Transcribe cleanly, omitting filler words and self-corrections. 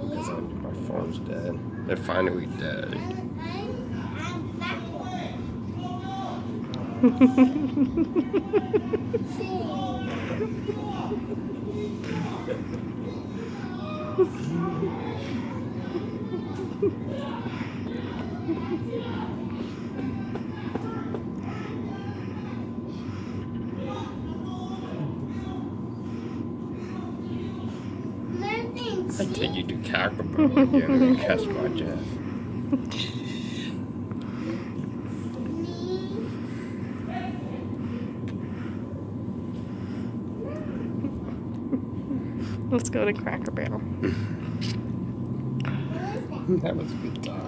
because my phone's dead. They're finally dead. I take you to Cracker Barrel again and catch my jet. Let's go to Cracker Barrel. That was a good time.